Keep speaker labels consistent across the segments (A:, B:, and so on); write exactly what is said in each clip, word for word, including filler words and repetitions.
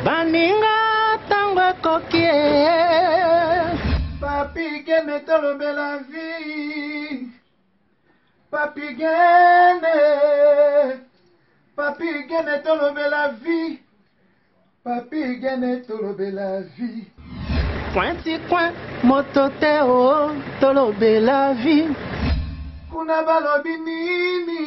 A: Baninga tango kokie
B: Papi gene tolobe la vie Papi gene Papi gene tolobe la vie Papi gene tolobe la vie
A: Pointi coin motote o tolobe la vie
B: Kuna balobi nini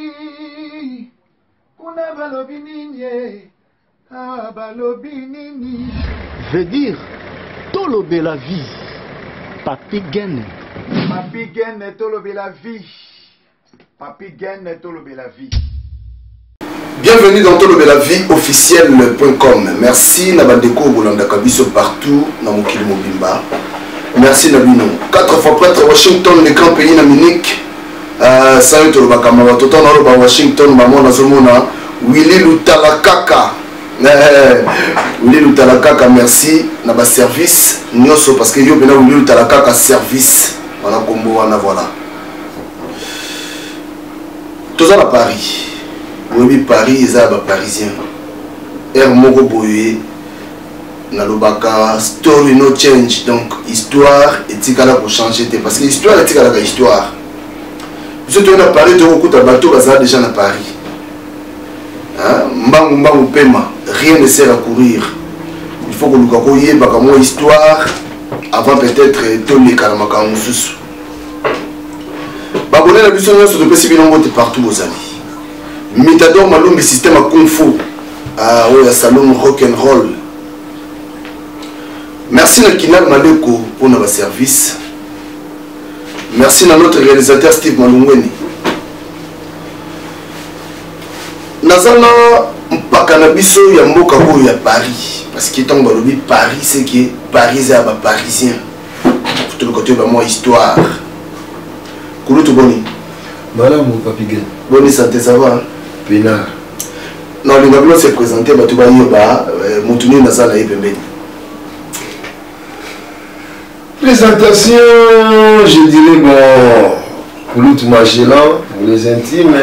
B: Kuna balobi nini Ah balobi nini
A: veut dire tolobe la vie. Papi gene.
B: Papi gene tolobe la vie. Papi gene tolobe la vie.
C: Bienvenue dans Tolobe la vie officiel point com. Merci Nabandeko Bolanda Kabiso partout dans mon kilo Mobimba. Merci Nabino. Quatre fois prêtre Washington, le grand pays d'Amérique. Euh, salut Toloba Kamara. Tout en Europe Washington, maman Nazomona. Willy Lutalakaka. Willy Lutalakaka, merci. Naba service. Nyoso parce que yo bena Willy Lutalakaka service. Voilà combo wana voilà. Tous à Paris. Oui, Paris, ils sont parisiens. Air Moko Boye, Nalobaka, story no change. Donc, histoire et tigala pour changer. Parce que l'histoire est tigala histoire. Vous êtes à Paris, tu as bateau, vous êtes déjà à Paris. Mbangu Mbangu Pema, rien ne sert à courir. Il faut que nous ayons une histoire avant peut-être tous les Karamaka Moussous. Babonné la mission de ce pays partout aux amis. Mitador Malumbi système à Kung Fu à oh, salon rock and roll. Merci à Kinal Maleko pour notre service. Merci à notre réalisateur Steve Malungweni. Nazana Mpakanabiso ya mboka ya Paris parce que tant que Paris c'est que Paris est un parisien. Pour tout le côté de moi histoire. Kouloutou Boni.
D: Madame mon papigé.
C: Boni santé ça va?
D: Pénard.
C: Non, le Babylon s'est présenté, mais tu vas y avoir Moutouni Nazala et Pembe.
D: Présentation, je dirais, bon, pour l'autre marché là, pour les intimes,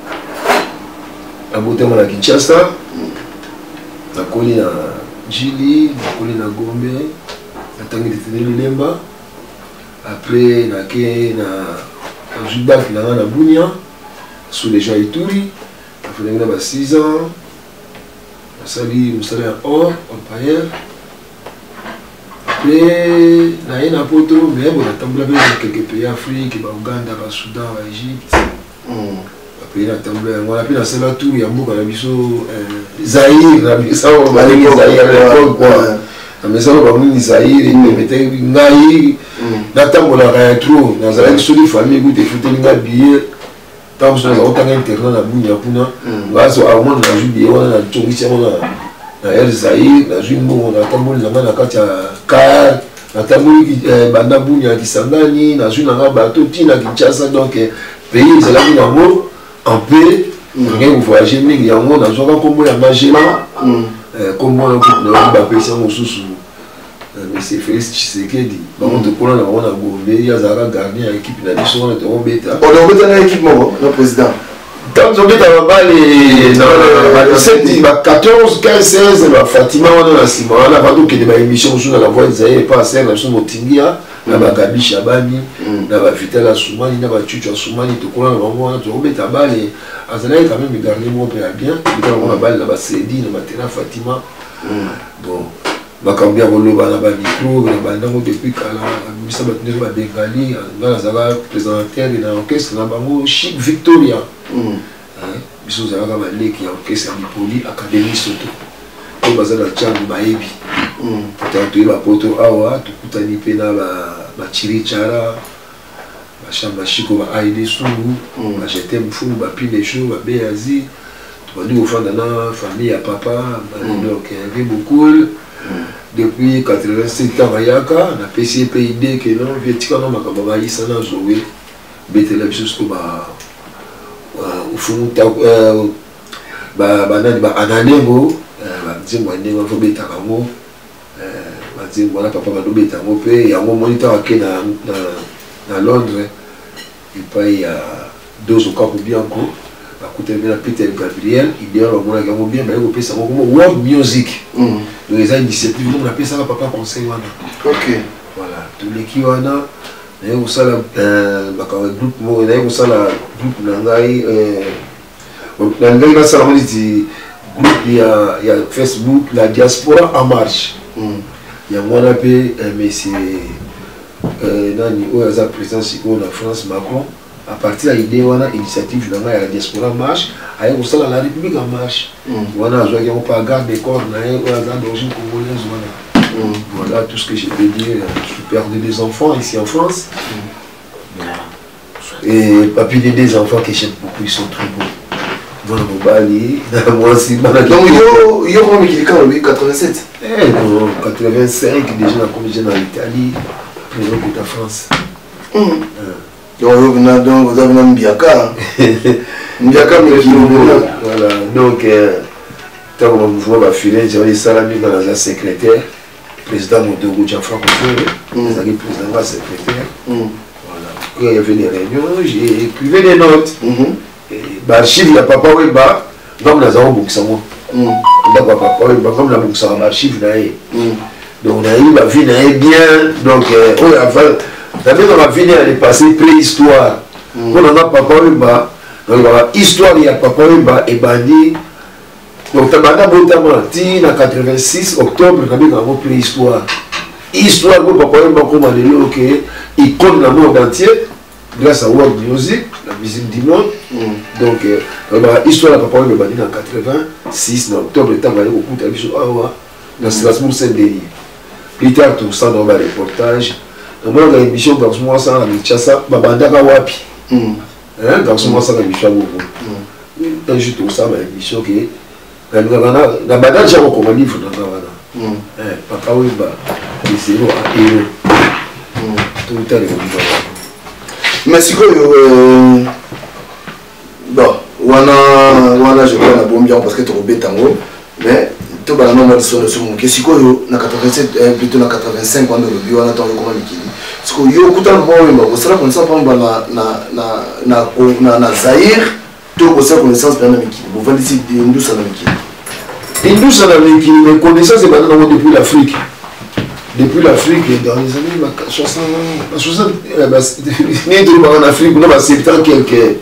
D: la beauté de la Kinshasa, la colline à Djili, la colline à Gombe, la Tangi de Ténélimba, après, la Ké, la Juda qui l'a na Bounia, sous les gens Ituri. Il y a six ans, on s'est en or, en païen. Après, il y a un poteau, mais on a tamboulé dans quelques pays d'Afrique, au Ouganda, au Soudan, au Égypte. Après, il y a tamboulé, on a pris dans celle-là tout, il y a beaucoup de Zahir, ça on va dire Zahir à l'époque, quoi. Mais ça on va dire Zahir, il mettait Naïr, il y a tamboulé à trop, dans la seule famille, il y a foutu un billet. Tant que nous avons un terrain à Bounia, nous avons un jubilé, on a un touriste, on a un Zahir, on a un jumeau, on a un tambour, on a un car, on a un tambour qui est Banda Bounia qui s'engage, on a un bateau qui est Kinshasa, donc pays, c'est là où on a un peu, on a voyagé, mais on a un combo à Magella, comme on a un peu de sous. Mais c'est Félix Tshisekedi. Par contre, on a un Gombe, il y a un gardien à l'équipe, il a dit souvent que on a
C: un équipe, le président.
D: Quand on est dans la quatorze, quinze, seize, Fatima, on a la Simon, on a pas d'autres qui ont des émissions sur la voie de Zahir, pas à serre, la Motingia, la Gabi Chabani, la Vitala Soumani, la Chucha Soumani, tout le monde, on a trouvé ta balle et Azalaï quand même gardé mon père bien, on a balle là-bas, Sédi, la Matena, Fatima. Bon. Bakambia Roloba na ba micro na bandango depuis kala bisa batne ba Bengali na zala présentateur na orchestre na bango Chic Victoria hein biso zala ba leki orchestre ya Poli Académie Soto ko bazala tchangu baebi peut-être ba poto awa tukutani pe na ba ba chirichara ba chamba chiko ba aide sungu ba jeté mfunu ba pile chaud ba beazi to bandi ofanda na famille ya papa donc il y avait beaucoup. Depuis quatre-vingt-sept ans, il y a un P C P I D qui est là, il y a un peu de temps, il y a un peu au fond, il y a un ananengo, il y a un peu de temps, il y a un peu de temps, il y a un moniteur qui est à Londres, il y a deux au Cap Bianco, il y a Peter Gabriel, il y a un peu de bien, mais il y a un peu de world music. donc ils ont une discipline donc on appelle ça papa conseil wana
C: ok
D: voilà tous les qui wana naye kosala bakanga groupe moko naye kosala groupe na ngai na ngai nasala neti groupe ya ya Facebook la diaspora en marche yango wana mpe monsieur nani oyo aza président sikoyo na France Macron à partir de l'idée wana initiative na ngai ya diaspora en marche aye kosala la république en marche wana azwaki yango pa garde des corps na ye oyo aza d'origine congolaise wana. Mmh. Voilà tout ce que je peux dire. Je suis père de deux enfants ici en France. Mmh. Et papy de deux enfants que j'aime beaucoup, ils sont très beaux. Voilà mon bali. Moi aussi. Donc,
C: il y a un qui est quand même quatre-vingt-sept.
D: Eh non, quatre-vingt-cinq, déjà comme j'ai dans l'Italie, présent pour la France.
C: Mmh. Donc, vous avez un Mbiaka. Mbiaka, mais qui
D: voilà. Donc, tant que mon mouvement va filer, j'ai dit Salami dans la secrétaire. Président Modogo Djafra Kofere, le président de la secrétaire. Voilà. Quand il y avait des réunions, j'ai écrivé des notes. L'archive, il y a Papa Weba, comme nous avons beaucoup de temps. Il y a Papa Weba, comme nous avons beaucoup de temps, l'archive. Donc, on a eu la vie bien. Donc, la vie est passée préhistoire. Quand on a Papa Weba, donc l'histoire, il y a Papa Weba et Bandi. Donc, en quatre-vingt-six, octobre, on a une préhistoire. Histoire de Papa Wemba comme il compte le monde entier grâce à World Music, la musique du monde. Mm. Donc, l'histoire de Papa Wemba en quatre-vingt-six, en octobre, le temps où on a eu dans Strasbourg, Saint-Denis. Plus tard, tout ça dans le reportage. On a une émission dans ce mois, ça, avec Tchassa, Babandaka Wapi. Dans ce mois, ça, avec Michel Bobo. Un jour, tout ça, une émission qui est. La badage j'ai encore un livre dans la badage. Papa Wemba, c'est un héros. Tout le temps,
C: mais si quoi, bon, wana je vois la bombe bien parce que tu es bête en haut, mais tu vas la normal sur le son. Que si quoi, na quatre-vingt-sept, plutôt na quatre-vingt-cinq quand le bio on attend le comment liquide. Parce que yo écoute un bon Wemba, vous savez qu'on s'en prend na na na na na Zaïre. Tout le connaissance de l'Amérique. Vous voyez ici des Hindous en Amérique.
D: Hindous en Amérique, mais connaissance est maintenant depuis l'Afrique. Depuis l'Afrique, dans les années soixante, soixante, en Afrique, on a septembre quelques.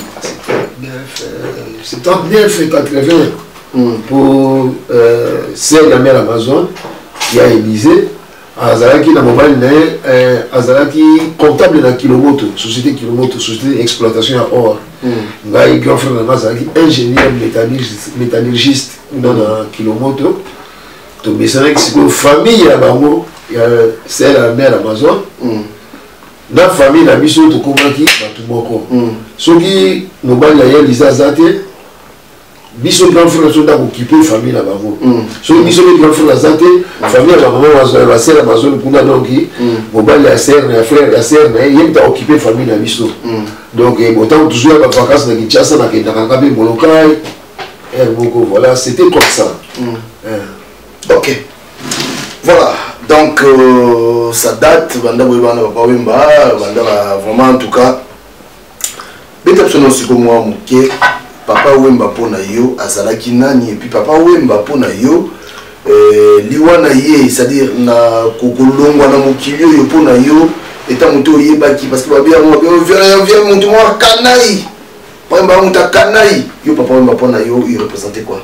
D: soixante-neuf et quatre-vingts pour celle de la mer Amazon, qui a Élysée. Azalaki na mobile né azalaki comptable na Kilomoto, société Kilomoto, société d'exploitation à or. Ngai grand frère na azalaki ingénieur métallurgiste dans Kilomoto. To besana ki famille ya bango ya c'est la mère Amazon. Na famille na biso to komaki batu moko. Soki mobile ya Elisa Zate biso grand frère sont occupé famille là bas so biso grand frère zate famille là maman la sœur Amazon kuna donc mobile la sœur la frère la sœur mais il t'a occupé famille là biso donc autant toujours la vacances na Kinshasa na kenda kangabe molokai et beaucoup voilà c'était comme ça.
C: Ok, voilà donc euh, ça date banda boyebana Papa Wemba banda vraiment en tout cas beta psono siko moi muke Papa Wemba pona yo azalaki nani et puis Papa Wemba pona yo euh liwana ye c'est-à-dire na kokolongwa na mokili yo pona yo eta moto yebaki parce que ba bien moi vient vient moto moi kanai Wemba muta kanai yo Papa Wemba pona yo il représentait quoi?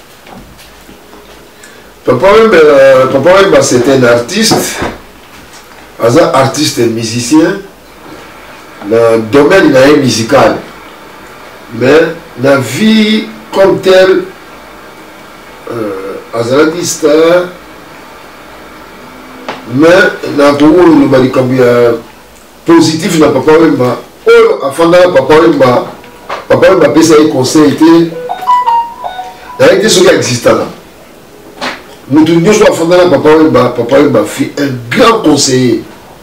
D: Papa Wemba Papa Wemba c'était un artiste, un artiste et musicien. Le domaine est musical, mais la vie comme telle, azalaki star, mais na Togo le bali kambia positif na Papa Wemba. Oh, afanda Papa Wemba, Papa Wemba pesa un conseil était, il était ce qui existait là. Nous tous soit afanda Papa Wemba, Papa Wemba fit un grand conseiller.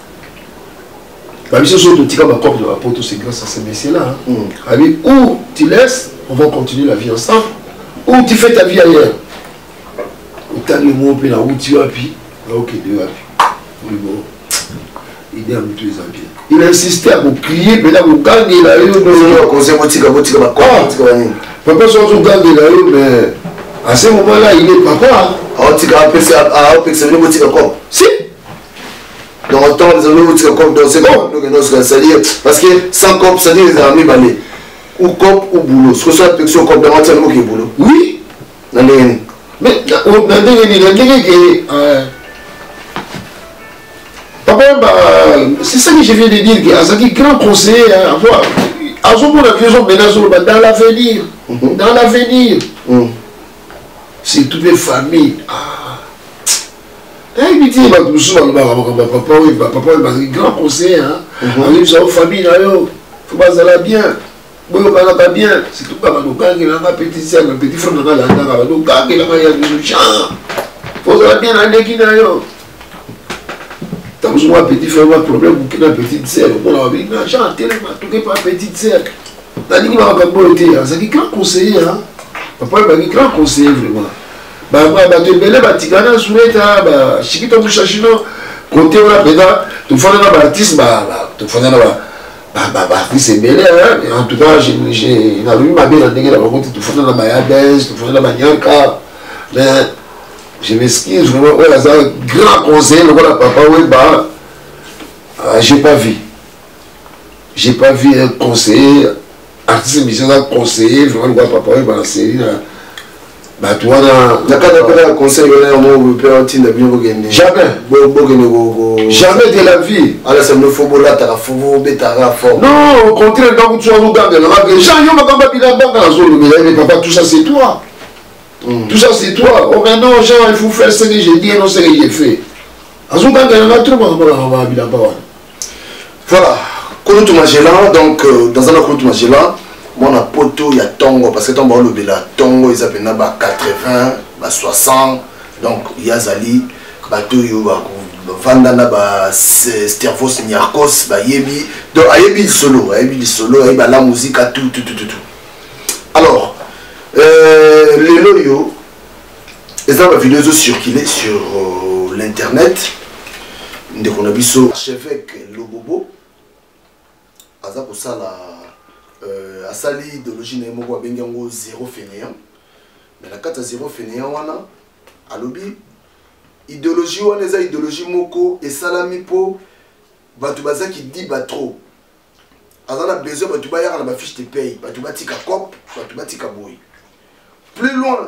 D: La mission sur le tika ma corde de la porte, c'est grâce à ces messieurs-là. Allez, où tu laisses, on va continuer la vie ensemble. Où tu fais ta vie ailleurs. Où tu as le mot, puis là où tu as puis, là où tu as puis. Il dit à nous tous les amis. Il insistait à vous crier, mais là vous gagnez là. Papa soit tout gagne là, mais à ce moment-là, il est papa.
C: aotika apesa aopekisa bino botika cop
D: si
C: donc autant les amis botika cop donc c'est bon donc non c'est ça dire parce que sans cop ça dit les amis balé ou cop ou boulot ce que ça apexio cop dans match mo ke boulot
D: oui
C: na ndenge
D: mais na ndenge ni na ndenge ke papa c'est ça que je viens de dire que Azaki grand conseiller à voir à ce moment la vision maintenant dans l'avenir dans l'avenir c'est toutes les familles ah et puis tu vas tout ça papa oui papa oui grand conseiller hein avec sa famille là yo faut pas ça bien bon on va bien c'est tout pas donc quand il a un petit sœur un petit frère dans la dans donc quand il a il y a du gens faut ça bien aller qui là yo t'as besoin d'un petit frère, un problème pour qu'il ait une petite sœur. On a dit, non, j'ai un téléphone, tout n'est pas petite sœur. T'as dit qu'il va avoir un bon été. C'est un grand conseiller. Papa, il est un grand conseiller, vraiment. Bah, tu es belé, tu es un souhait, tu es un chachino, côté on a maintenant, tu fais un artiste, tu fais un artiste, c'est belé. En tout cas, j'ai vu ma belle, tu fais un mayabès, tu fais un manianka. Mais. Je m'excuse vraiment, ouais, c'est un grand conseiller, le papa, ouais, bah, euh, j'ai pas vu. J'ai pas vu un conseiller, artiste musicien, un conseiller, vraiment, le papa, ouais, bah, la série, bah, tu vois, dans.
C: La carte de un conseil, on a un mot,
D: jamais. Jamais de la vie.
C: Alors, ça me faut bola, t'as faut bétara fort.
D: Non, au contraire, quand tu as nous gardes, les gens, ils ont pas bien dans la zone, mais papa, tout ça, c'est toi. Mm. Tout ça c'est toi. Oh mais non, genre, il faut faire ce que j'ai dit et non ce que j'ai fait. Voilà.
C: Kouloutou Magela, donc euh, dans un Kouloutou Magela, moi on a poto, il y a Tongo, parce que Tongo le Bela, Tongo, ils appellent na quatre-vingts, soixante, donc il y a Zali, Bato yo, Vandana, Stervos, Niarkos, Yebi, donc Yebi solo, Yebi solo, Yebi la musique, tout, tout, tout, tout. Alors, Euh, les loyaux, les vidéos circulées sur euh, l'internet. Dès qu'on a vu ça, l'archevêque Lobobo, Aza pour ça la Asali idéologie n'est pas bengango zéro fainéant. Mais la carte zéro fainéant wana, à l'obi idéologie wana eza idéologie moko et salami po batubaza qui dit ba trop. Aza na besoin batuba yara na ba fiche de paye, batuba tika cop, batuba tika boy. Plus loin,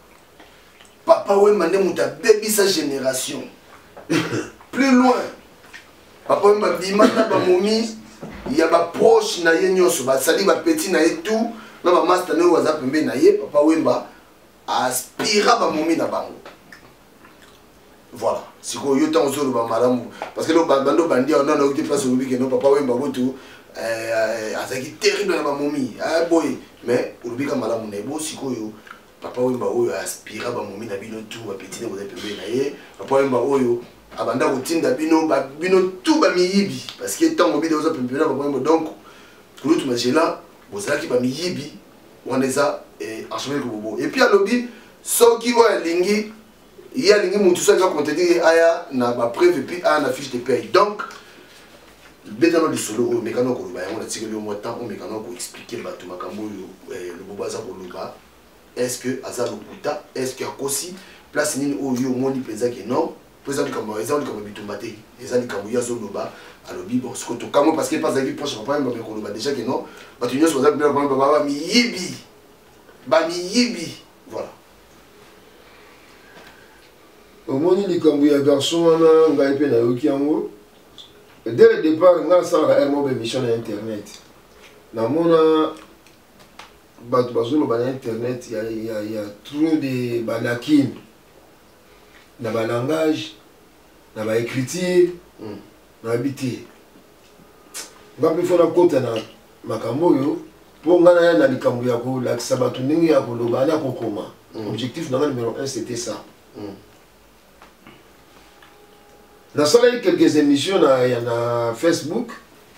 C: papa ouais mané mouta baby sa génération. Plus loin, papa ouais ma bimata ba momi, il y a ba proche na ye nyonso, ba sali ba petit na ye tout, na ba master ne waza pembe na ye, papa ouais ba aspira ba momi na bango. Voilà, si ko yo tan zolo ba malamu parce que le bando bandi on a occupé place au week-end non papa ouais ba botu euh azaki terrible na ba momi. Ah boy, mais au week-end malamu na bo si ko yo papa wemba oyo aspira ba momi na bino tout ba petit na pembe na ye papa wemba oyo abanda kotinda bino ba bino tout ba miyibi parce que tant obi doza pembe na papa wemba donc Kouloutou Magela bozala ki ba miyibi waneza et archevêque Bobo et puis à lobby soki wa lingi ya lingi mutu sa ka contenter aya na ba preuve puis aya na fiche de paye donc betano li solo o mekano ko ba yango na tikeli au moins temps o mekano ko expliquer ba tout makambo le Bobo za ko loba. Est-ce que Azar Loputa, est-ce qu'il y a aussi place nini au yo moni pesa que non, pesa du Cameroun, ils ont comme bitumbate, ils ont dit Cameroun ya zoloba, alors bibo, ce que tu Cameroun parce que pas avec proche papa même ko loba déjà que non, ba tu nyos waza bien papa baba mi yibi, ba mi yibi, voilà.
D: Au moni li Cameroun ya garçon na ngai pe na yoki yango. Dès le départ, nga ça la mo émission na internet. Na mona Bato bazolo ba internet, il y a, il y a, il y a trop de balakines dans le langage, dans l'écriture, dans l'habitude. Quand il faut la côte na makamoyo, pour gagner na likambo ya ko la sabatu ndenge ya ko loba na ko koma. Objectif numéro un c'était ça. Dans ça il y a quelques émissions na ya na Facebook.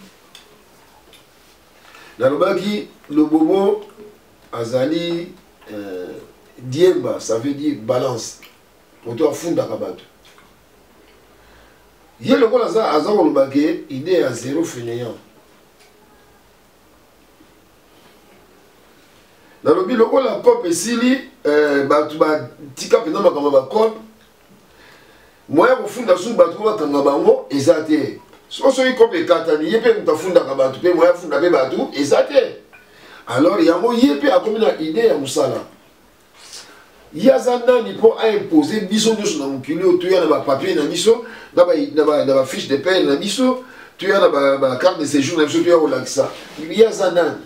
D: Dans le baki le Bobo Azali euh, Diemba, ça veut dire balance. On doit fondre à Kabato. Il y a le rôle à Azar Bagé, il est à zéro fainéant. Dans le but, le rôle à Pop et Sili, bato batika mpenza makambo bakome moya kofunda suki bato po bakanga bango eza te soko soki kope ekatani ye mpe moto afundaka bato mpe moya afunda mpe bato eza te alors yango ye mpe akomi na ide ya mosala ye aza nani mpo aimpose biso nyonso na mokili oyo toya na bapapier na biso na bafiche de paye na biso toya na bacarte de séjour na biso toya kolakisa ye aza nani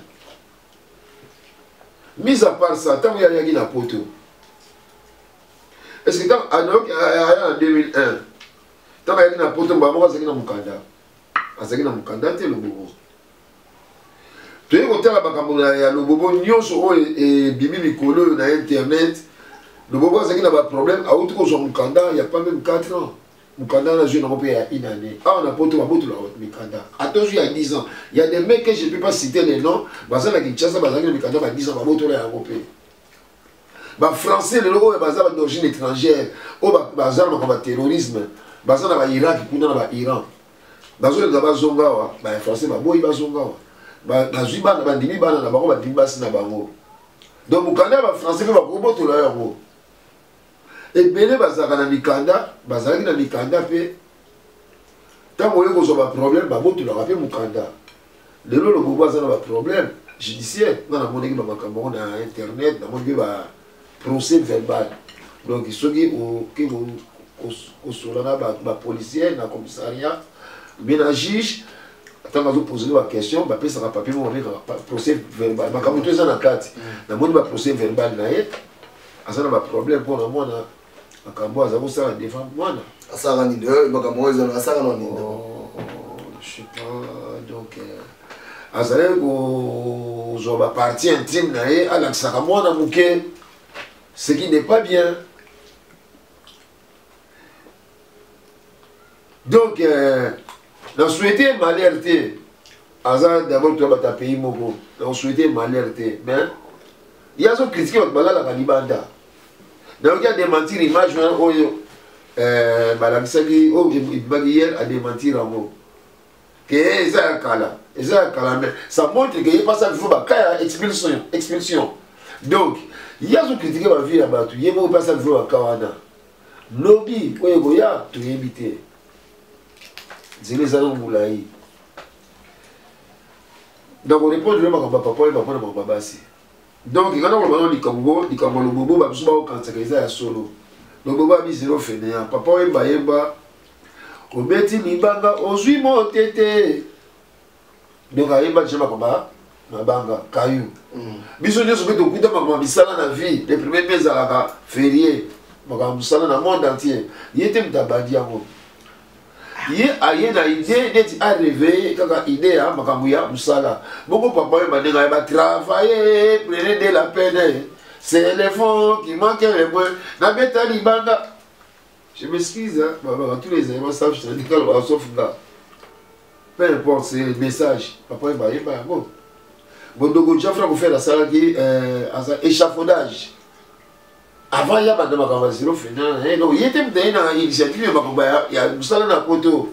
D: mis à part ça ntango ye ayaki na poto est ce que ntango aya na deux mille un ntango ayaki na poto mbala moko azalaki na mokanda azalaki na mokanda te lobobo toyei kotala makambo ya lobobo nyonso oyo ebimi mikolo oyo na internet lobobo azalaki na baproblème awuti kozwa mokanda ya pas même quatre ans mokanda na zwi nango mpe ya une année awa na poto babotolaka mikanda atozwi ya dix ans il y a des mecs que je peux pas citer les noms baza na kinshasa bazalaki na mikanda ba dix ans babotola yango mpe bafrançais lelo oyo baza d'origine étrangère oyo baza na makambo ya terrorisme baza na bairaki kuna na bairan bazolinga bazonga awa bafrançais baboyi bazonga awa bazwi bana bandimi bana na bango bandimi basi na bango donc mokanda ya bafrançais mpe bakobotola yango ebele bazalaka na mikanda bazalaki na mikanda mpe ntango oye kozwa baproblème babotolaka mpe mokanda lelo lobobo aza na baproblème judiciaire nga namonaki bamakambo ngo na internet namoni mpe baprocès verbal donc soki oke kosola na bapolicier na commissariat bien na juge ntango azopose baquestion bapesaka papier moko babengaka procès verbal makambo to eza na kati namoni baprocès verbal na ye aza na baproblème mpo na mwana makambo aza kosala défendre mwana
C: asaka nini makambo oyo ezana asaka na nini
D: je sais pas donc azalaki kozwa bapartie intime na ye alakisaka mwana moke ce qui n'est pas bien donc na souhaité malheur te aza d'abord toya bato ya pays moko na souhaité malheur te mais ye azokritike bato balalaka libanda nayoki adementir image wana oyo balakisaki oyo ebimaki hier adementir yango ke eza ya kala eza ya kala mais ça montre ke ye pasaki fo bakaya expulsion expulsion donc ye azokritike bavie ya bato ye moko pasaki fo baka wana lobi oyo koya toyebi te nzela eza na molai donc orépondre makambo ya papa oyo bapona makambo ya basi donc ngana kolobana likambo likambo lobobo babiso bakokanisaka eza ya solo lobobo abi zero fainéant papa oyemba yemba obeti libanga ozwi motete donc ayemba deja makambo mabanga kayu biso nyonso mpe tokuta makambo misala na vie le premier mpe ezalaka férié makambo mosala na monde entier ye te moto abandi yango ye aye na idée neti aréveille kaka idée ya makambo ya mosala bongo papa oyo bandenge aye batravaille prenez de la peine c'est les fonds qui manquent les moins nabeta libanga je m'excuse babaka tous les éléments savent je te dis kalo basauf nga peu importe c'est le message papa oyo bayeba yango bondogo jafra kofela asalaki échafaudage avant ya banda makambo ya zero fainéant donc ye te moto aye na initiative ya makambo ya mosala na poto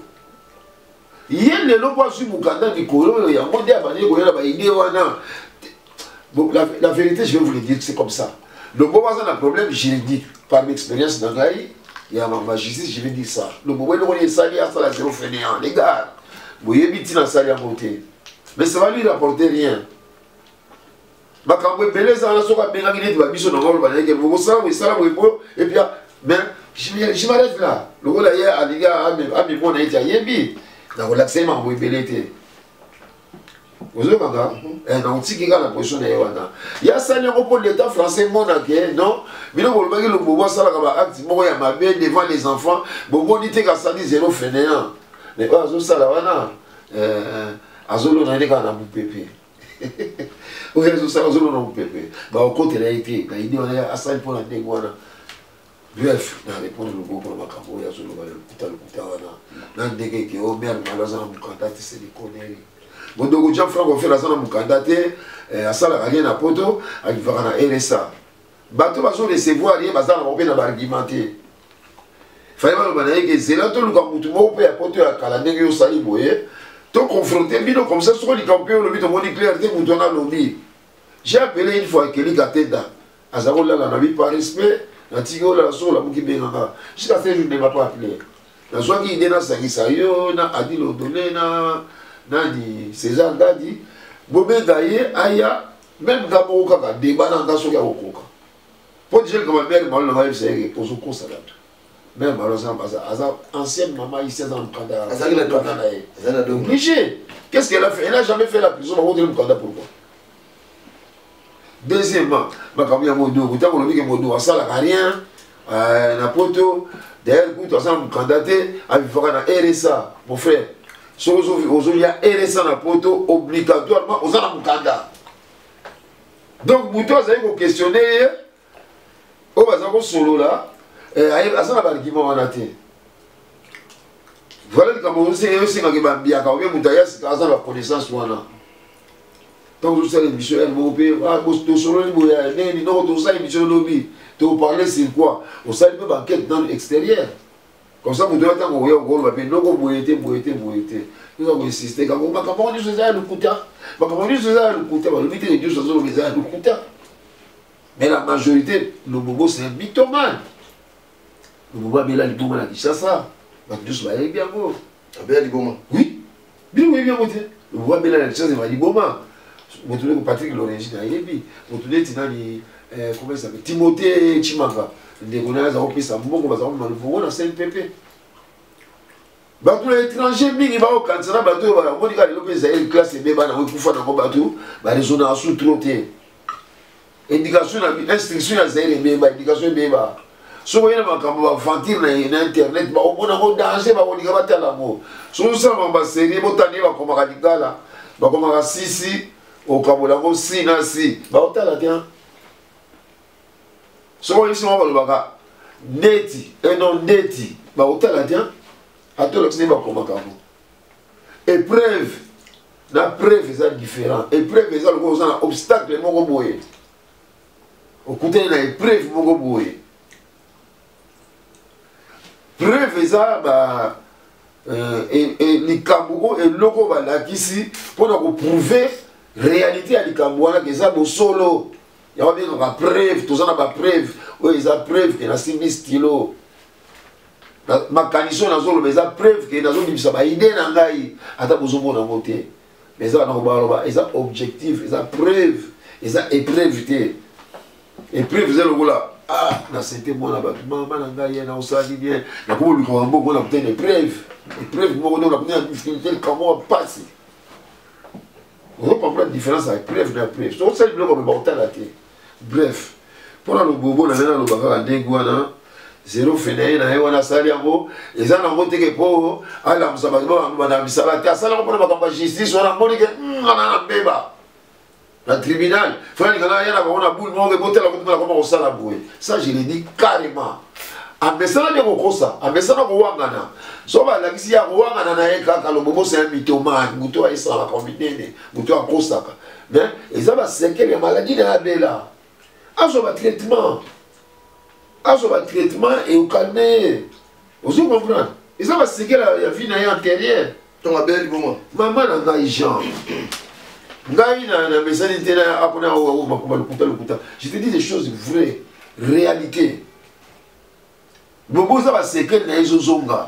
D: ye lelo mpo azwi mokanda likolo oyo yango nde abandi koyela baide wana la vérité je vais vous le dire c'est comme ça lobobo aza na problème juridique par l'expérience na ngai ya ma justice je vais dire ça lobobo elokoli esali asala zero fainéant les gars boyebi ntina asali yango te mais ça va lui rapporter rien makambo ebele ezala soki abengaki neti babiso nango oloba nayeke bokosala boesala boyepo epui mais je m'arrête là lokola ye alingi amimona eti ayebi nakolakisa ye makambo ebele te ozokanga nakotiki kaka na position na ye wana ye asali yango mpo l'état français monake non bino bolobaki lobobo asalaka baacte moko ya mabe devant les enfants bomoni te kasali zero fainéant mais oyo azosala wana azolona ye kaka na mopepe oyo azosala azolona mopepe baokotela ye te na ide wana asali mpo na ndenge wana bref na répondre lobobo mpona makambo oyo azoloba lokuta lokuta wana na ndenge eke o mare malo aza na mokanda te se likoneri bondogo jean franc ofere aza na mokanda te asalaka rien na poto alivaka na R S A bato bazorecevoir ye baza na bango mpe na baargument te fale baloba na ye ke zela toluka mutu moko mpe ya poto ya kala ndenge yosali boye to confronte bino comme ça soko likambo mpe olobi tomoni clair te mutu wana alobi j'ai appelé une fois Kelly Katenda azako là na vie par respect na tigo la so la muki benga jusqu'à ce jour ne m'a pas appelé na soit qui dena sakisa yo na Adil Odolé na na di César Gadi bobenga ye aya même gabo kaka débat na ngaso ya okoka pour dire que ma mère m'a le va c'est pour ce qu'on s'adapte même malheureusement asa ancienne maman ici dans le Canada
C: azaki na donc azana donc
D: obligé qu'est-ce qu'elle a fait elle a jamais fait la prison au Canada pourquoi. Deuxièmement, ma camia modo, vous avez dit que modo, ça n'a rien, na poto, d'ailleurs, vous avez candidaté à vivre dans R S A, mon frère. Si vous avez R S A na poto, obligatoirement, vous avez un candidat. Donc, vous avez questionné, vous avez solo là, et vous avez un argument en athée. Voilà le Cameroun, c'est un peu bien, quand vous avez la connaissance. Donc, vous savez, l'émission L M O P, ah, vous savez, vous savez, vous savez, l'émission Lobby, vous parlez sur quoi? Vous savez, vous enquête dans l'extérieur. Comme ça, vous devez attendre, vous voyez, non, vous voyez, vous voyez, vous voyez. Nous avons insisté, quand vous m'avez dit que vous avez le couta, vous m'avez dit que vous avez le couta, vous avez dit que vous avez le couta. Mais la majorité, le Bobo, c'est un mythomane. Le Bobo a mis là, le Bobo a dit ça, ça. Vous avez dit que vous avez bien beau.
C: Bien, Liboma.
D: Oui, bien, oui, bien, le Bobo a mis là, le Bobo a dit Liboma. Vous avez Patrick l'origine à Yebi, vous avez comment ça s'appelle Timothée Chimanga, des connaissances à Opé Sambo, on va avoir le Bobo dans C N P P. Bateau étranger, mingi ba au Kansana, bateau, on dit que l'Opé Zahir classe et béba dans le Koufa dans le bateau, bah les zones à sous trotté. Indication, instruction à Zahir et béba, indication et béba. Si vous voyez ma caméra ventir dans internet, bah on a un danger, bah on dit que va t'aller là-bas. Si vous savez, on va serrer, on va t'aller, on va radical là, bah on va sisi. Au Kabolango, si, na, si. Bah, on t'a la tiens. Ce qu'on ici, on va le baga. Neti, et non neti. Bah, on t'a la tiens. À tout le cinéma, comme un cabo. Épreuve. La preuve, c'est différent. Épreuve, c'est un obstacle, mon goboye. Au côté de l'épreuve, mon goboye. Preuve, c'est bah. Et les Cameroun et le logo, bah, là, ici, pour nous prouver. Réalité à l'Ikambouana, que ça beau solo. Il y a bien une preuve, tout ça n'a pas preuve. Oui, il y a preuve qu'il y a six stylo. Ma canison n'a pas mais il y a preuve qu'il y a une idée dans l'Aïe. Attends, vous avez un côté. Mais ça n'a pas objectif, il y a preuve, il y a épreuve. Épreuve, vous avez là. Ah, dans ce témoin là-bas, maman n'a pas eu un osage bien. Il y a beaucoup de gens qui ont obtenu des preuves. Épreuve, nous avons obtenu une difficulté, comment passer. On va comprendre la différence avec preuve et preuve. Donc, c'est le bloc comme le la tête. Bref, pour le bobo, on a le baga à Dengouana, zéro fenêtre, on a sali en haut, et ça, on a monté que pour, à la Moussabazbo, on a mis ça la terre, ça, on a pas justice, on a monté que, on a un béba. Le tribunal, il faut que on a boule, on a monté la route, on a ça la bouée. Ça, je l'ai dit carrément. A mesana de kokosa, a mesana ko wangana. So ba la kisi ya ko wangana na eka ka lo bobo c'est un mythomane, muto a isa la kombinene, muto a kosaka. Mais ils ont cinq les maladies de la bella. Azo ba traitement. Azo ba traitement et au calmer. Vous comprenez? Ils ont cinq la vie na antérieure.
C: Ton abel bon.
D: Maman na ngai Jean. Ngai na na mesana tena apona o makoma le kuta le kuta. Je te dis des choses vraies, réalité. Bobo ça va séquer na ezozonga.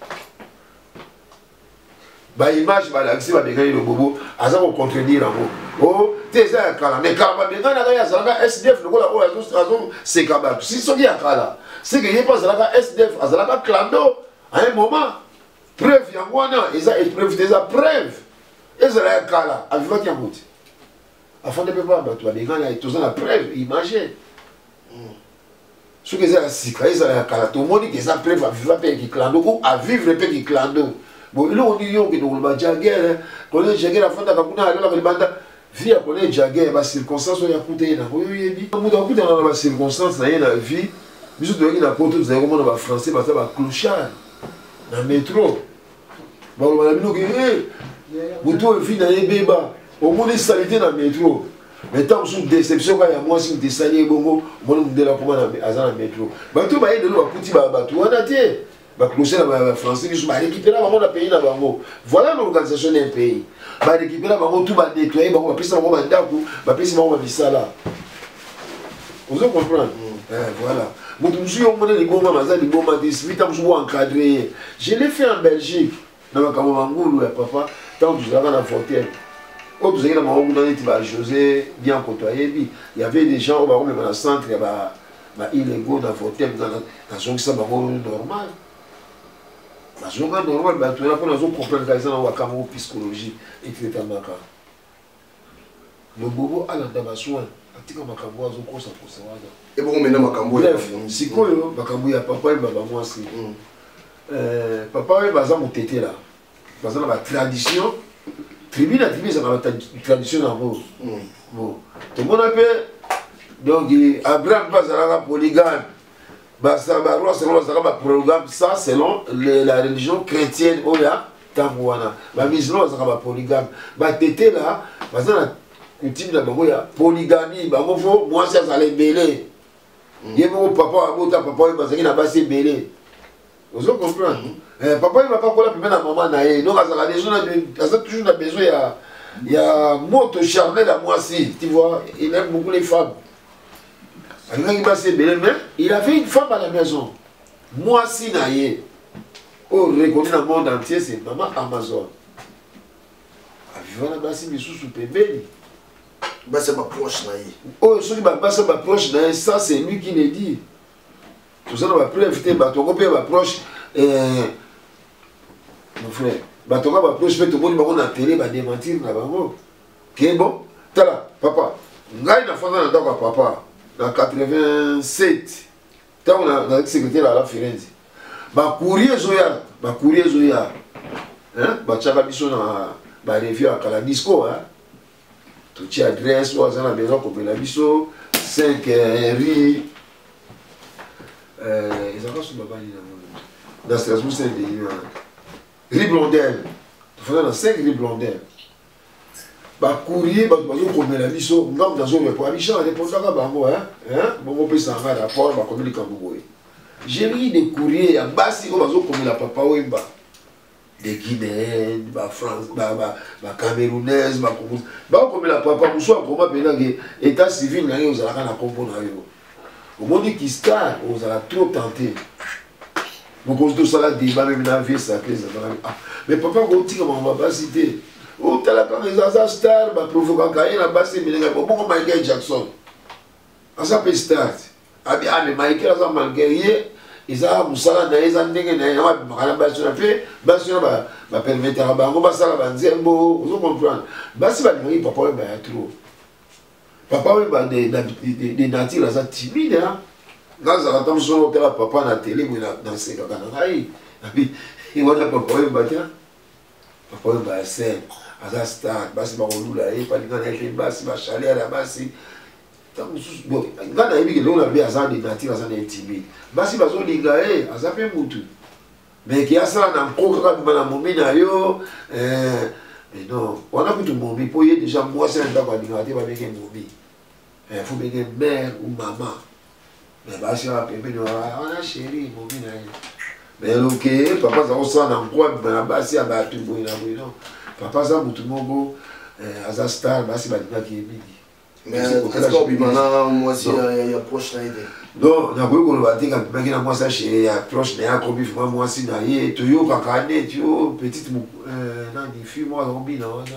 D: Ba image ba l'accès ba benga le bobo aza ko contredire ngo. Oh, teza kala mais kala benga na ya zalaka S D F le kola o azo azo sekaba. Si so ya kala, c'est que il pas zalaka S D F, azalaka clando à un moment. Preuve ya ngwana, eza épreuve des preuve. Ezala kala, aviva ki amuti. Afin de pas ba to benga na toza la preuve, image. Ce que c'est la sika, c'est la kala. Tout le monde qui est prêt à vivre avec qui clando ou à vivre avec qui clando. Bon, là on dit que nous le jaguer, qu'on est jaguer la fin de la capuna, alors que le banda vie à connaître jaguer, ma circonstance on y a coûté na. Oui oui oui. Nous avons coûté dans la circonstance na la vie. Mais surtout qu'il a porté nous avons comment on français parce que va clochard dans métro. Bon, on a dit que eh, moto vie na yebeba. Au moins les saletés dans métro. Mais tant que une déception, quand il y a moi, si je suis allé bongo, moi, je suis allé pour moi dans le métro. Mais tout le monde est là, petit bateau, on a été. Bah, clocher la français, je vais récupérer la banque pays là-bas. Voilà l'organisation d'un pays. Bah, récupérer la banque, tout va nettoyer, bah, on va passer ma banque d'accord, bah, passer ma banque là. Vous comprenez? Voilà. Je suis encadré. Je l'ai fait en Belgique. Dans ma camarade, papa, tant que je l'avais dans la fauteuil. Quand vous avez dans José, bien côtoyé, il y avait des gens au même dans le centre, il y avait illégaux dans la fauteuil, dans la zone ça normal. La zone normale, bah tu as pour la zone comprendre qu'ils ont un psychologie et qui est en maca. Le bobo a l'indamation.
C: Et bon, maintenant, Makambo
D: est si quoi, Makambo est papa et maman, moi aussi. Papa et maman ont été là. Parce que la tradition, tribu la tribu, c'est la tradition d'amour. Bon, tout le monde appelle. Donc, Abraham passe à la polygame. Ça, selon la religion chrétienne, Oya, Tambouana. Ma musulman, ça va polygame. Bah, t'étais là, parce que ultime la polygamie, moi ça allait belé. Il y a mon papa, mon papa, il m'a passé belé. Vous comprenez? Papa, il m'a pas collé la maman naïe. Donc, ça a toujours besoin. Il y a un mot charnel à moi aussi. Tu vois, il aime beaucoup les femmes. Il avait une femme à la maison. Moi aussi naïe. Oh, reconnu dans le monde entier, c'est maman Amazon. Vivant là-bas, c'est mes sous-sous bébé.
C: Bah c'est ma proche naïe.
D: Oh, celui qui bah c'est ma proche naïe, ça c'est lui qui le dit. Tout ça, on va plus inviter, bah ton copain ma proche, mon frère, bah ton copain ma proche, fait tout le monde va télé, va démentir là-bas. Ok bon, t'as là, papa, ngaï n'a pas dans le papa, en quatre-vingt-sept, quand on a le secrétaire à la Firenze, bah courrier Zoya, bah courrier Zoya, hein, bah tchaka biso na, bah revue à Caladisco, hein. Toute adresse, ou à la maison comme la biso, cinq riz. Ils ont reçu ma bannière dans Strasbourg, c'est des riz blondel. Il faut dans cinq riz blondel. Bah, courrier, bah, comme la biso, dans la zone de Poabicha, on répond à Bango, hein, hein, bon, peut s'en faire rapport, bah, comme les Camboué. J'ai mis des courriers à Bassi, comme la papa Wemba. Des Guinéennes, bah France, bah bah bah Camerounaises, bah comme bah comme la papa vous soit comment pédagogue état civil là vous allez la comprendre yo. Au monde qui star vous allez trop tenter. Donc on se doit ça là débat même dans vie ça plaît ça. Mais papa on dit comment on va pas citer. Oh t'as la quand les azas star bah provoquer quand la base mais les bon comme Michael Jackson. Ça peut start. Ah bien mais Michael ça malgré ils ont musala na ils ont ndenge na ya bakala baso na pe baso ba ba permettre à bango basala banzembo vous comprenez basi ba ni papa ba ya trop papa ba de de nature ça timide hein dans la temps sur que papa na télé mais dans ces cas là ai puis il va papa ba tiens papa ba c'est à star basi ba olula et pas dans les basi ba chaler la basi. Bon, quand on a dit que l'on avait un de nature, ça n'est timide. Basi baso lingaé, ça fait moutou. Mais qui a ça dans le programme de la momie d'ailleurs, mais non, on a vu tout le monde. Pour y déjà moi c'est un temps qu'on a dit va bien momie. Il faut bien mère ou maman. Mais basi a pépé de on a chéri momie d'ailleurs. Mais ok, papa ça on sent dans quoi, mais basi a battu bon non. Papa ça moutou mongo, à star basi va dire qui est midi.
C: Mais est-ce qu'on peut maintenant, moi aussi, il y a proche naïde.
D: Non, il y a beaucoup de gens qui ont dit que moi, ça, il y a proche naïde, comme il faut moi aussi naïde. Tu es quand cané, tu es petite, non, des filles, moi, on dit, non,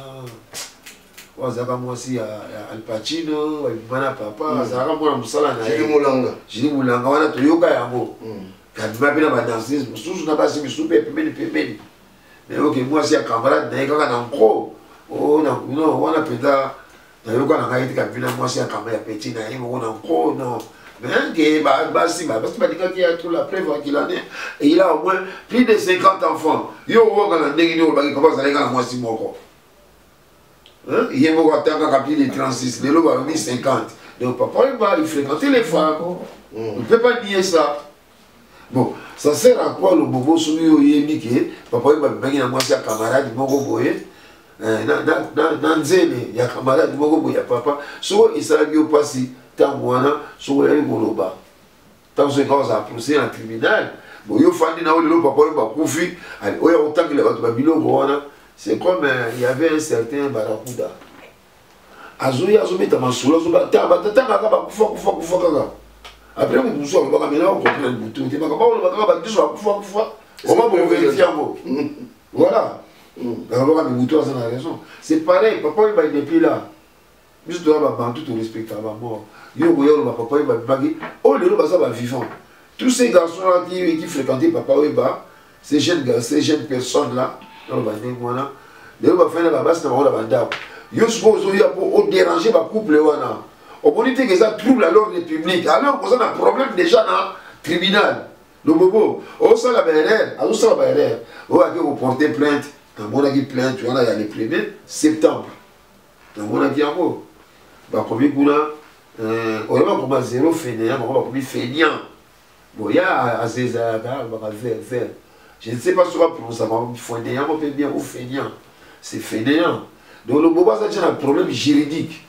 D: non. Ça va moi aussi, Al Pacino, Mana Papa, ça va moi, Moussala naïde.
C: Jili Moulanga.
D: Jili Moulanga, on a tu es quand yango. Quand tu m'appelles à ma danseuse, je n'ai pas si je suis pépé, pépé. Mais ok, moi, si un camarade naïde, quand on a un pro, oh, non, on a peut-être. D'ailleurs, quand on a été capable, moi, c'est un camarade petit, on a encore, non. Mais il bah, bah, si, bah, parce qu'il a tout la preuve qu'il en est. Et il a au moins plus de cinquante enfants. Il y a au moins quand on a dit qu'il commence à aller à moi, si moi, il y a au moins plus de trente-six, les lots, il a cinquante. Donc, papa, il fréquentait les femmes. On ne peut pas nier ça. Bon, ça sert à quoi le bobo sur lui, il dit papa, il m'a dit, moi, c'est un camarade, mon boboé. Dans il y a camarade il y a papa so il s'est bien passé tant moana so il goloba tant ce quand ça procès en tribunal bon yo fandi na le papa ba kufi allez oya autant que le ba biloko wana c'est comme il y avait un certain Barakuda azoya azometa masolo azobatanga bakufa kufa kufa kaka après motu mosusu alobaka mena okomprendre butu te makambo olobaka babiso bakufa kufa oma bovérifie yango voilà alobaka mibutu aza na raison c'est pareil papa oyo bayi depuis là biso toya babantu torespecta bamort yo koya oloba papa oyo babibaki oyo lelo baza bavivant tous ces garçons là qui, qui fréquentaient papa oyo ba ces jeunes ces jeunes personnes là oloba ndenge wana lelo bafani na babasi na bango na bandako yo sikoyo ozoya mpo odéranger bacouple wana omoni te ke eza trouble à l'ordre public alors koza na problème déjà na tribunal lobobo osala baerreur azosala baerreur oyo ake koporter plainte namonaki plainte wana ya le premier septembre namonaki yango bakomi kuna oyo bakoma zéro fainéant bango bakomi fainéant bon ya azezaka baka ver ver je ne sais pas soki baprononce bango fainéant mpe bien ou fainéant c'est fainéant donc le bobo a déjà un problème juridique.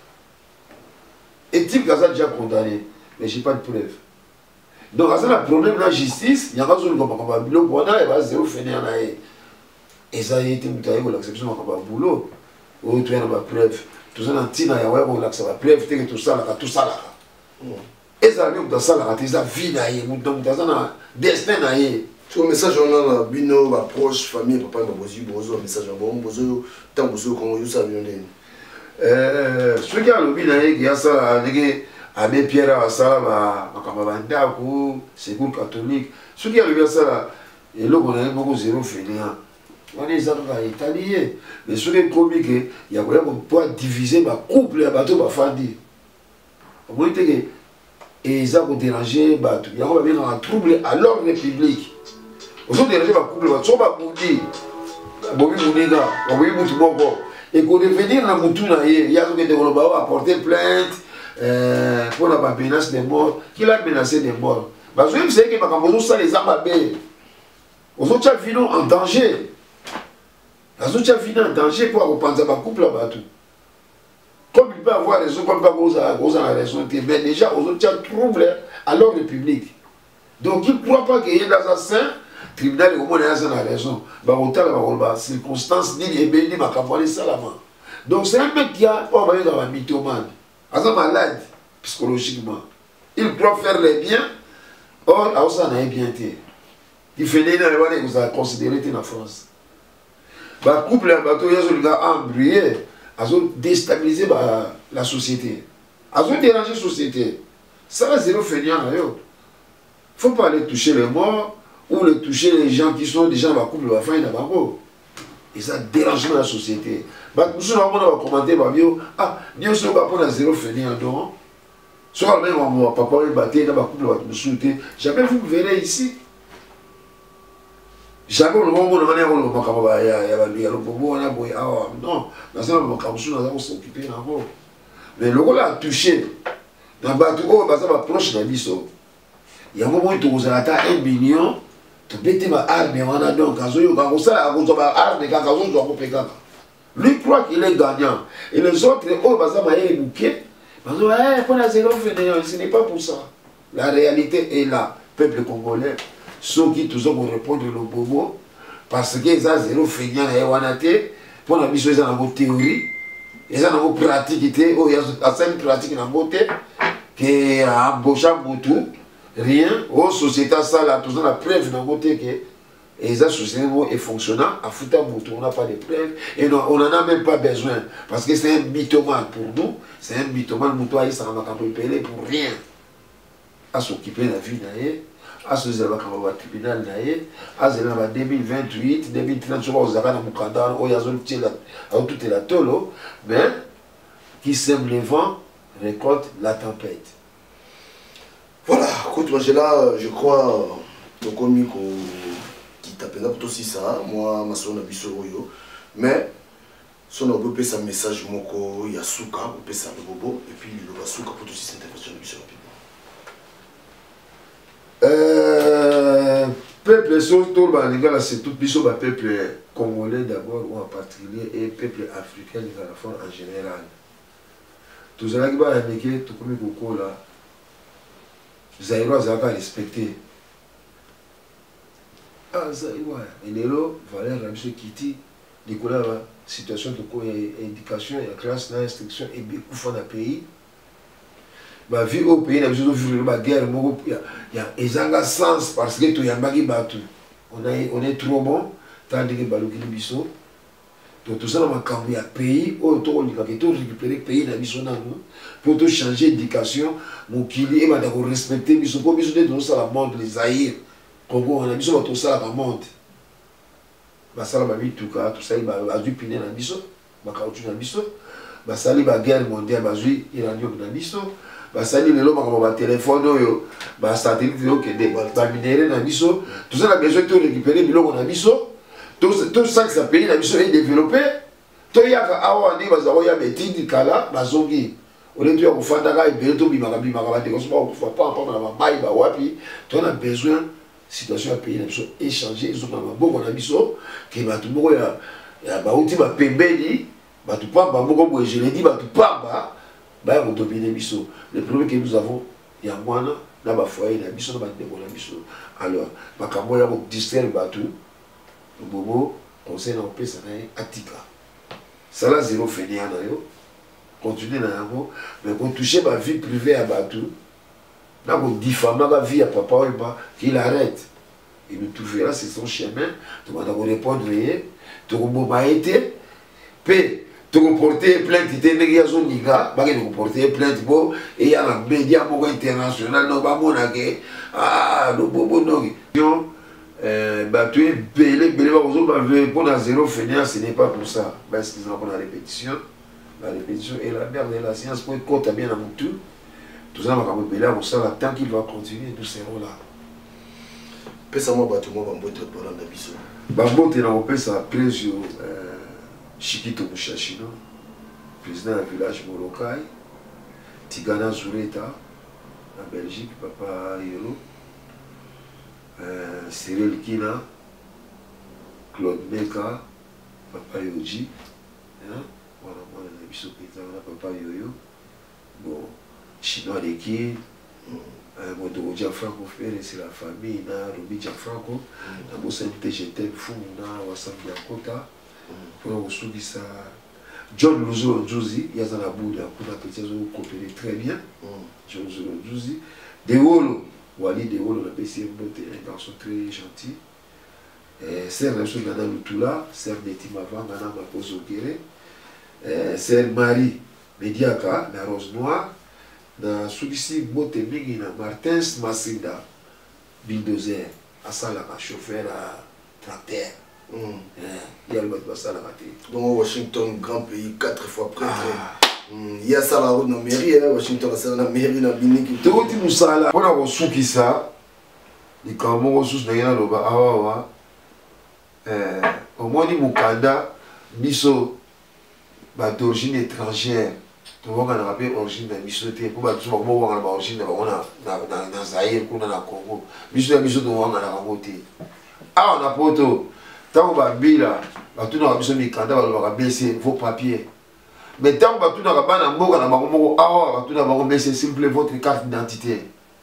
D: Et type a déjà condamné, mais je n'ai pas de preuve. Donc, il y a un problème de la justice, il y a un problème de la boulot, il y a zéro fainéant. Et ça a été l'acception de la boulot. Ou tu as une preuve. Tout ça, il y a une preuve, tout ça, tout ça. Et ça a été ça, ça vie, ça a destin.
C: Sur le message, on a bino, proche, famille, papa, bozo, bozo, message, bon, bozo, tant bozo, comme vous savez.
D: Euh, ce qui a le binaï, qui a ça, Abbé Pierre, ça, ma camarade, c'est pour catholique. Ce qui a le ça, et là, on a beaucoup zéro fainéant. On est en Italie, mais ce qui est comique, il y a vraiment pour diviser ma couple, ma bateau, ma famille. Vous voyez que, et ça pour déranger, bateau. Il y a vraiment un trouble à l'ordre public. Vous avez dérangé ma couple, ma somme à Boudi, Bobi Bouniga, Bobi Boutiboko. Et qu'on devenir dans Moutou, il y a des gens qui ont apporté plainte pour la menace des morts. Qui l'a menacé des morts? Parce que vous savez que ça, les armes à baie. Vous avez fini en danger. Vous avez fini en danger pour repenser ma couple là-bas. Comme il peut avoir raison, comme il peut avoir raison, mais déjà, vous avez trouble à l'ordre public. Donc, il ne croit pas qu'il y ait des assassins. Le tribunal est au moins a raison. Il y a des circonstances, ni les bénis, ma campagne, salama. Donc c'est un mec qui a envoyé dans la mythomane. Il est malade, psychologiquement. Il croit faire les biens. Or, il ça n'a bien été. Il fait des gens qui vous avez considéré en France. Le couple, il a embrouillé, il a déstabilisé la société. Il a dérangé la société. Ça, c'est zéro fainéant. Il ne faut pas aller toucher les morts. Ou le toucher les gens qui sont déjà dans la couple de la famille. Et ça dérange la société. Nous avons commenté, ah, nous sommes pas zéro fainéant. Soit même mon papa est battu dans la couple de la société. Jamais vous verrez ici. Jamais le moment où on a le bobo, on a boy, ah non, dans un moment où on a s'occuper d'abord. Mais le rôle a touché. Dans le bateau, on va proche de l'Iso. Il y a un moment où on a un million. Tu bêtes ma arme, on a donc, quand on sait, on a arme, quand on doit couper. Lui croit qu'il est gagnant. Et les autres, oh, bah ça m'a éduqué. Parce que, eh, pour la zéro fainéant, ce n'est pas pour ça. La réalité est là. Peuple congolais, ceux qui tous ont répondre le bobo, parce qu'ils ont zéro fainéant et wanate, pour la mission, ils ont une théorie, ils ont une pratique, ils ont une pratique dans la beauté, qui est à Bocha Boutou. Rien, aux sociétés, ça, là, tout ça, la preuve dans le côté que les sociétés est fonctionnant, à foutre on n'a pas de preuves, et non, on n'en a même pas besoin, parce que c'est un mythomane pour nous, c'est un mythomane, moutoua, il s'en va payer pour rien. À s'occuper de la vie, à se faire le tribunal, à se faire deux mille vingt-huit, deux mille trente, on va dans Moukanda, on a tout est la tolo, mais qui sème le vent, récolte la tempête.
C: Voilà, écoute, moi j'ai là, je crois, le comique qui t'appelle là pour aussi ça, moi, ma soeur n'a vu sur Oyo, mais son on peut faire un message, moko, il y a Souka, on peut faire le bobo, et puis il y a Souka pour aussi cette intervention de Bishop.
D: Euh, peuple, surtout, c'est tout Bishop, peuple congolais d'abord, ou en particulier, et peuple africain, en général. Tout ça, qui va avec tout comme beaucoup là. Zaïro Zaka respecté. Ah, Zaïro, et Nélo, Valère Ramsey Kiti, likolo ya situation toko ya éducation ya classe na instruction ebekufa na pays bavie au pays na biso tovivre baguerre moko ezanga sens parce que toyambaki bato on est trop bon tandeke balukili biso tosala makambo ya pays oyo tokolikaka torécupere pays na biso nano mpo tochange éducation mokili ebanda korespecte biso mpo biso nde tozosala monde les zaïr kongo na biso bato tosalaka monde basala babituka tosali bazwi pine na biso bakautu na biso basali baguerre mondiale bazwi iranium na biso basali lelo makambo batelefone oyo basatelite okende baminere na biso tozala besoin torécupere biloko na biso tosakisa pays na biso edéveloppe toyaka awa nde baza koyamba etindi kala bazongi ole toya kofandaka ebele tobimaka bimaka bandeko so bakokufa pampa na bamai bawapi tona besoin situation ya pays na biso échange ezonga maboko na biso ke bato moko ya bauti bapembeni bato pamba moko boye je le dis bato pamba baya kodomine biso le problème que nous avons yango wana na bafoyer na biso na bandeko na biso alors makambo ya kodistraire bato bobo conseil na opesa na ye atika sala zéro fenia na yo continue na yango mais kotouche bavie privée ya bato na kodifamaka vie ya papa oyo ba qu'il arrête il nous trouvera c'est son chemin tokanda korépondre ye tokoboma ye te mpe tokoporte plainte te ndenge azolinga bakende koporte plainte bo eya na média moko international no bamonake lobobo noki bato ebele ebele bakozomba mpo na zéro fenia ce n'est pas pour ça baeskizana mpo na répétition la répétition est la mère de la science mpo ekota bien na motu tozala makambo ebele ya kosala tant qu'il va continuer nous serons là
C: pesa mwa bato mwa bambote bolanda biso
D: bambote na kopesa presio Chikito Mushashino président du village Molokai Tigana Zureta en Belgique papa Yolo euh, Cyril Kina Claude Meka papa Yoji hein voilà moi on a vu ce pétard papa Yoyo bon chinois de qui euh moto Gianfranco Ferre c'est la famille na Robi Gianfranco na bossa T G T fou na wasambi akota pour ressoudre John Luzo Nzuzi il y a dans la boude pour la petite coopérer très bien John Luzo Nzuzi De Wolo Wali De Wolo la P C M Bote un garçon très gentil Sœur Nelson Gana Lutula Sœur Netimava Gana Mapozo Kere Sœur Marie Mediaka la Rose Noire na Soudisi Bote Mingi na Martins Masinda bulldozer Asala chauffeur à tracteur. Mm. Yeah.
C: Donc Washington, grand pays, quatre fois prêt. Il y a ça la route dans la mairie, Washington, c'est la mairie dans la Bini.
D: Tu vois, tu nous ça là. On a reçu qui ça. Les camons ressources d'ailleurs là bas. Ah ouais. Au moins ni Mukanda, Miso, bah d'origine étrangère. Tu vois qu'on a rappelé origine de Miso. Tu vois, tu vois comment on a origine, on a dans dans Zaïre, qu'on a dans Congo. Miso, Miso, tu vois on a raconté. Ah on a poto. Tant que Bila, tout n'a pas mis candidat, on va baisser vos papiers. Mais tant que tout n'a pas mis mot, on a tout n'a pas baissé simple votre carte d'identité.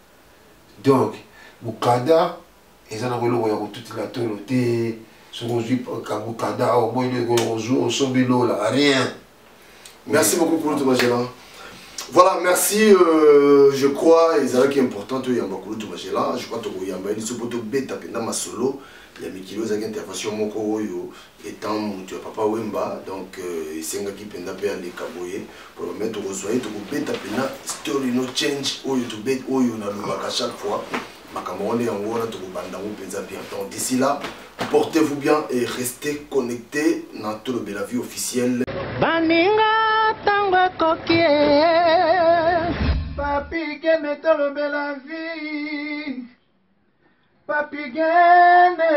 D: Donc, Mukanda, ils en ont eu toute la toloté, sur Mukanda, au moins on joue au sommet là, rien.
C: Merci beaucoup pour notre Magella. Voilà, merci. Euh, je crois, et c'est qui est important, il y a beaucoup de Magella. Je crois que il y a une support bêta pendant ma solo. Il y a Mikilo qui a intervention moko yo étant tu papa Wemba donc c'est un qui penda pe aller kaboye pour mettre au soir to beta pena story no change au to bet au yo na lobaka chaque fois makamone en wona to banda mo penza bien donc d'ici là portez-vous bien et restez connectés dans tout le Bella Vie officiel
A: baninga tango kokie papi que meto le Bella Vie papi gene